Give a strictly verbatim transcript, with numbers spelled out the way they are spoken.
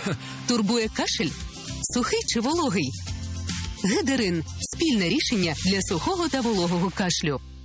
Турбує кашель? Сухий чи вологий? Гедерин – спільне рішення для сухого та вологого кашлю.